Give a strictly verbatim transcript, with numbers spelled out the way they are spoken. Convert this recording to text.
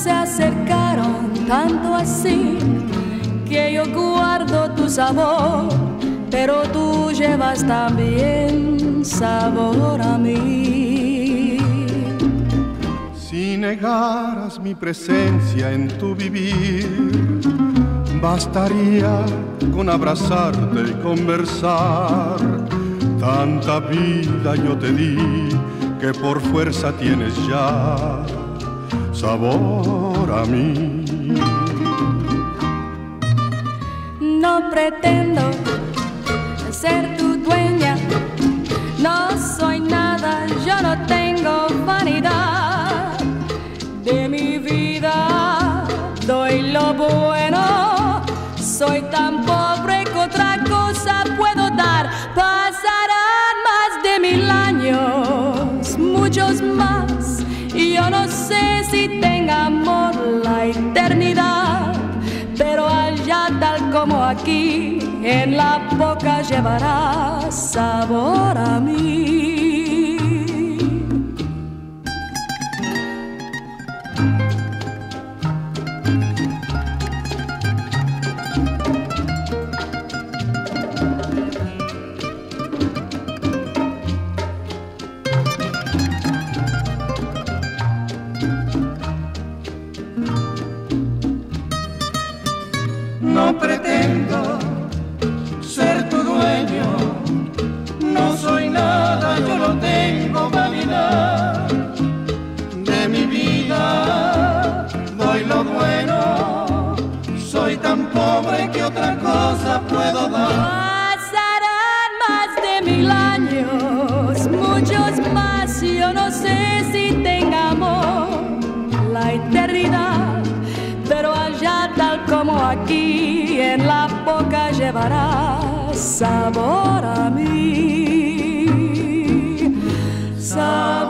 se acercaron tanto así que yo guardo tu sabor, pero tú llevas también sabor a mí. Si negaras mi presencia en tu vivir, bastaría con abrazarte y conversar. Tanta vida yo te di que por fuerza tienes ya sabor a mí. No pretendo ser tu dueña, no soy nada, yo no tengo vanidad. De mi vida doy lo bueno, soy tan pobre que otra cosa puedo dar. Pasarán más de mil años, muchos más, y yo no sé si tenga amor la eternidad, pero allá tal como aquí, en la boca llevará sabor a mí. No pretendo ser tu dueño, no soy nada, yo no tengo vanidad. De mi vida doy lo bueno, soy tan pobre que otra cosa puedo dar. Pasarán más de mil años, muchos más, yo no sé si tenga amor la eternidad, pero allá tal como aquí, en la boca llevará sabor a mí. Sabor